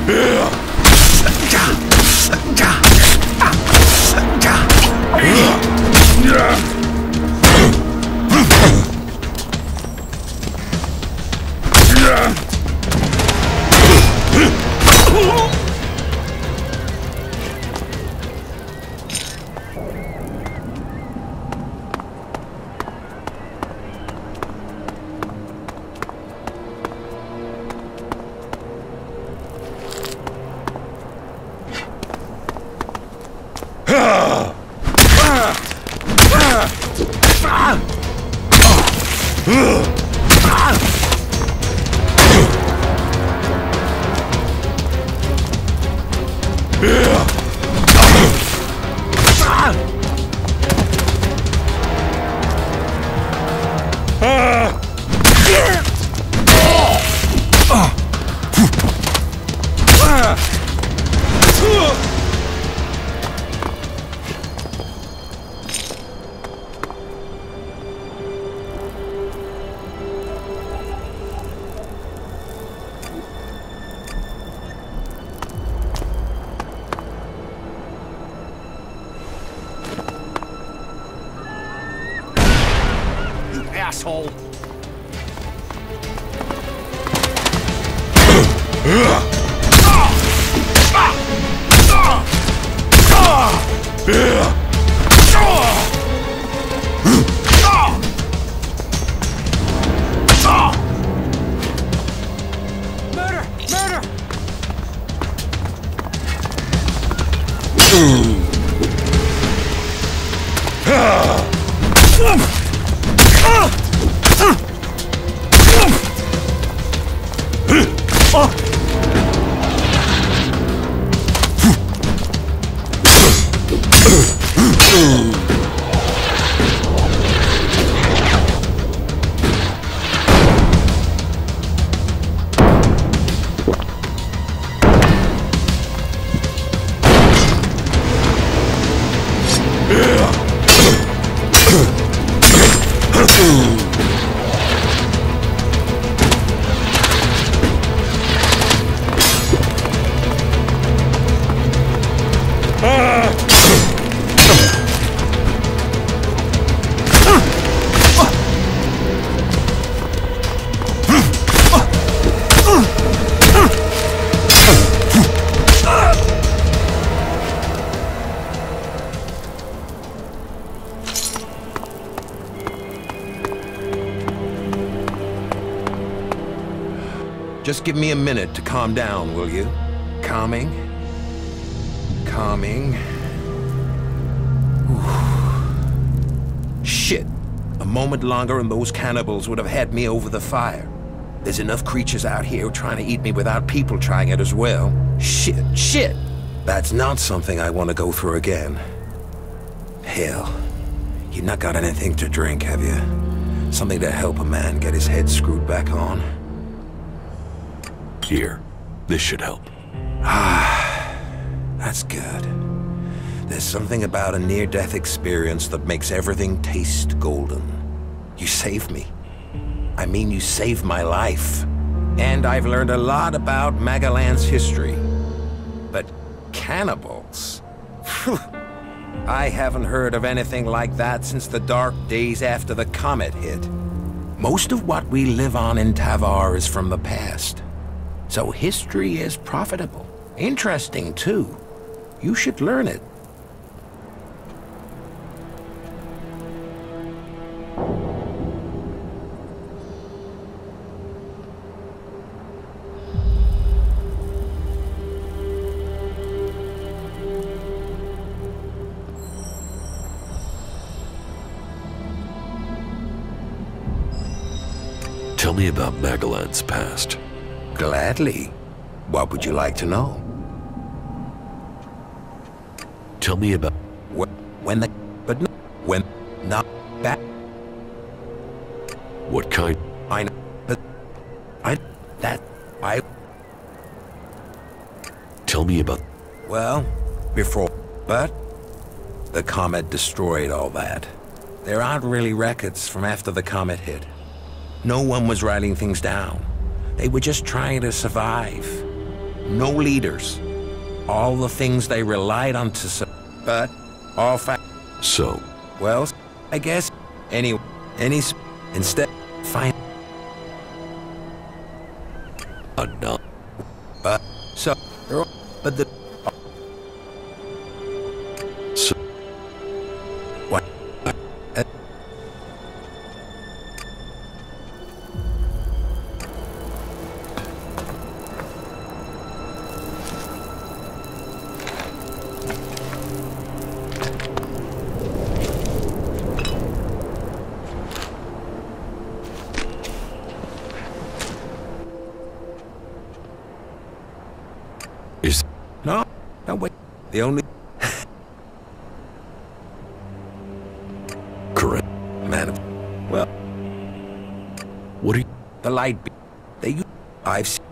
Asshole! Murder! Murder! Just give me a minute to calm down, will you? Calming. Calming. Ooh. Shit. A moment longer and those cannibals would have had me over the fire. There's enough creatures out here trying to eat me without people trying it as well. Shit. Shit. That's not something I want to go through again. Hell. You've not got anything to drink, have you? Something to help a man get his head screwed back on? Here. This should help. Ah, that's good. There's something about a near-death experience that makes everything taste golden. You saved me. I mean, you saved my life. And I've learned a lot about Magalan's history. But cannibals? Phew. I haven't heard of anything like that since the dark days after the comet hit. Most of what we live on in Tavar is from the past. So history is profitable. Interesting, too. You should learn it. Tell me about Magalan's past. Gladly. What would you like to know? Tell me about... When the... But no... When... Not back... What kind... I know... But... I... That... I... Tell me about... Well... Before... But... The comet destroyed all that. There aren't really records from after the comet hit. No one was writing things down. They were just trying to survive. no leaders. All the things they relied on to but all So, well, I guess instead find enough. but so but the So, what is no wait, the only correct. man well What are you? the light they use I've seen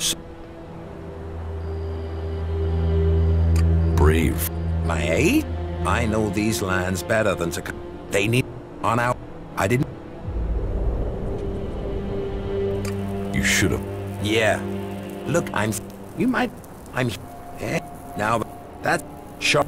Brave. my aid. I know these lands better than to they need on out. I didn't. You should have. Yeah. Look, you might. I'm. Now, that's sharp.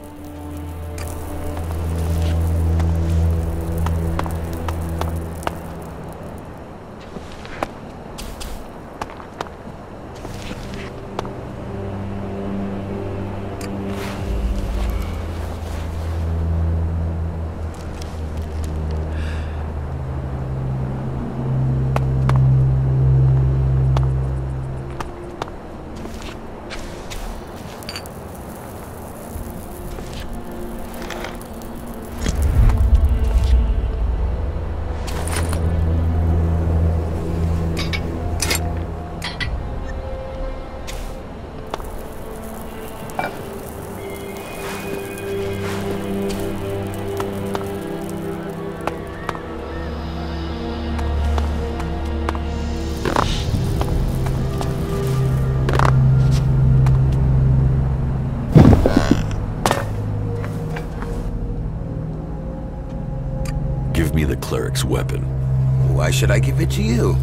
Give me the cleric's weapon. Why should I give it to you?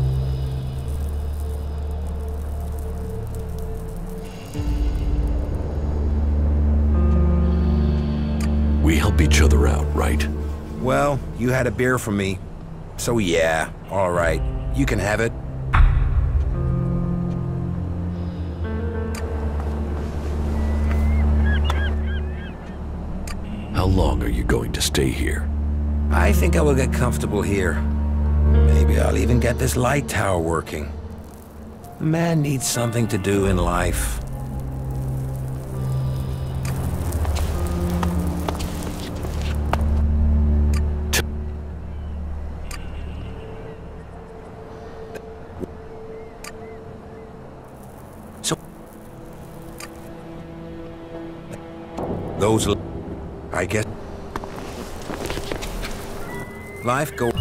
We help each other out, right? Well, you had a beer from me. So yeah, all right. You can have it. How long are you going to stay here? I think I will get comfortable here. Maybe I'll even get this light tower working. A man needs something to do in life. So... those... I guess... life go...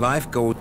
Life goes...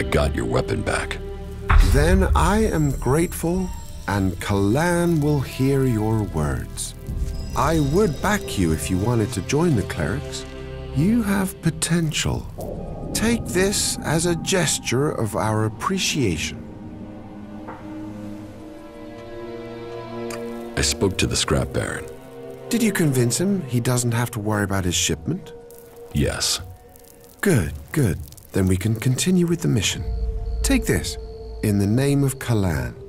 I got your weapon back. Then I am grateful, and Kalan will hear your words. I would back you if you wanted to join the clerics. You have potential. Take this as a gesture of our appreciation. I spoke to the scrap baron. Did you convince him he doesn't have to worry about his shipment? Yes. Good, good. Then we can continue with the mission. Take this, in the name of Kalan.